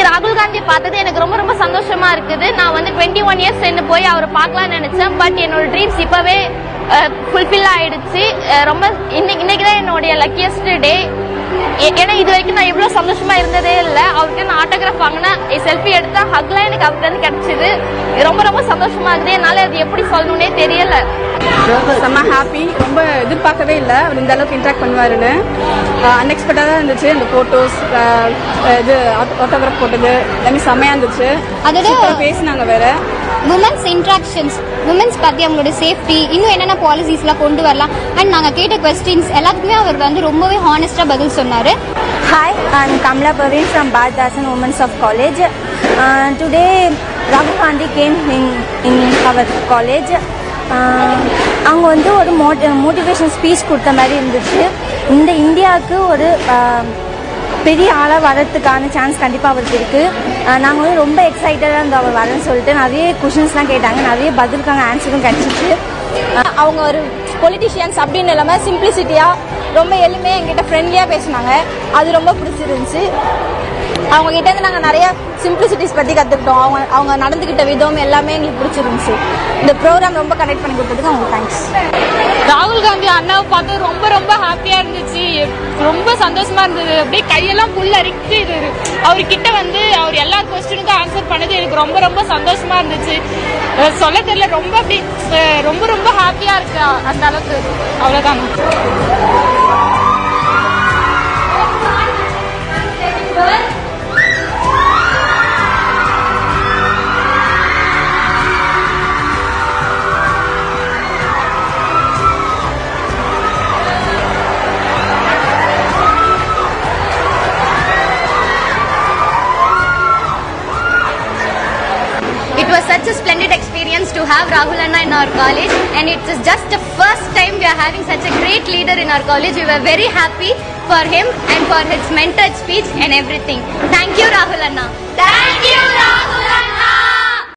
இன்னைக்கு ராகுல் காந்தி பார்த்தது எனக்கு ரொம்ப ரொம்ப சந்தோஷமா இருக்குது. நான் வந்து 21 இயர்ஸ் என்ன போய் அவரை பார்க்கலாம்னு நினைச்சேன். பட் என்னோட ட்ரீம்ஸ் இப்பவே ஃபுல்ஃபில் ஆயிடுச்சு. ரொம்ப இன்னைக்கு தான் என்னுடைய லக்கியஸ்ட் டே. ஏன்னா இது வரைக்கும் நான் இவ்வளவு சந்தோஷமா இருந்ததே இல்லை. அவர்கிட்ட நான் ஆட்டோகிராஃப் வாங்கினேன், செல்ஃபி எடுத்தேன், ஹக்லாம் எனக்கு அவர்கிட்ட இருந்து கிடைச்சது. ரொம்ப ரொம்ப சந்தோஷமா இருக்குது. என்னால அது எப்படி சொல்லணும்னே தெரியல. செம்ம ஹாப்பி. ரொம்ப எதிர்பார்க்கவே இல்லை அவர் இந்த அளவுக்கு இன்ட்ராக்ட் பண்ணுவாருன்னு. அன்எக்ஸ்பெக்டடாக இருந்துச்சு. இந்த ஃபோட்டோஸ், இது ஆட்டோகிராஃப் போட்டது எல்லாமே செம்மையாக இருந்துச்சு. அதோட பேசினாங்க வேற உமன்ஸ் இன்ட்ராக்ஷன்ஸ், உமன்ஸ் பற்றி அவங்களோட சேஃப்டி, இன்னும் என்னென்ன பாலிசிஸ்லாம் கொண்டு வரலாம் அண்ட் நாங்கள் கேட்ட கொஸ்டின்ஸ் எல்லாத்துக்குமே அவர் வந்து ரொம்பவே ஹானஸ்டாக பதில் சொன்னார். Hi, I'm Kamla Parveen from Bharatdasan Women's of College. Today, Rahul Gandhi came in our college. அவங்க வந்து ஒரு மோட்டிவேஷன் ஸ்பீச் கொடுத்த மாதிரி இருந்துச்சு. இந்த இந்தியாவுக்கு ஒரு பெரிய ஆளாக வர்றதுக்கான சான்ஸ் கண்டிப்பாக அவருக்கு இருக்குது. நாங்கள் வந்து ரொம்ப எக்ஸைட்டடாக இருந்தோம் அவர் வரேன்னு சொல்லிட்டு. நிறைய கொஷின்ஸ்லாம் கேட்டாங்க, நிறைய பதிலுக்கான ஆன்சரும் கிடச்சிச்சு. அவங்க ஒரு பொலிட்டிஷியன்ஸ் அப்படின்னு இல்லாமல் சிம்பிளிசிட்டியாக ரொம்ப எளிமையாக எங்கிட்ட ஃப்ரெண்ட்லியாக பேசினாங்க. அது ரொம்ப பிடிச்சிருந்துச்சு. அவங்ககிட்டேருந்து நாங்கள் நிறைய சிம்பிளிசிட்டிஸ் பற்றி கற்றுக்கிட்டோம். அவங்க நடந்துக்கிட்ட விதம் எல்லாமே எங்களுக்கு பிடிச்சிருந்துச்சு. இந்த ப்ரோக்ராம் ரொம்ப கனெக்ட் பண்ணி கொடுத்ததுக்கு அவங்களுக்கு தேங்க்ஸ். ராகுல் காந்தி அண்ணாவை பார்த்து ரொம்ப ரொம்ப ஹாப்பியா இருந்துச்சு. ரொம்ப சந்தோஷமா இருந்தது. அப்படியே கையெல்லாம் புல் அரிக்குது. அவர்கிட்ட வந்து அவர் எல்லா கொஸ்டினுக்கும் ஆன்சர் பண்ணது எனக்கு ரொம்ப ரொம்ப சந்தோஷமா இருந்துச்சு. சொல்ல தெரியல, ரொம்ப அப்படி ரொம்ப ரொம்ப ஹாப்பியா இருக்கு அந்த அளவுக்கு. அவ்வளவுதான். It was such a splendid experience to have Rahul Anna in our college, and it is just the first time we are having such a great leader in our college. We were very happy for him and for his mentored speech and everything. Thank you, Rahul Anna. Thank you, Rahul.